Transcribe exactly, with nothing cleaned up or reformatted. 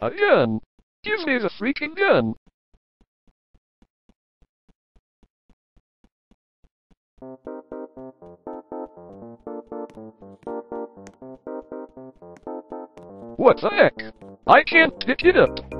A gun! Give me the freaking gun! What the heck? I can't pick it up.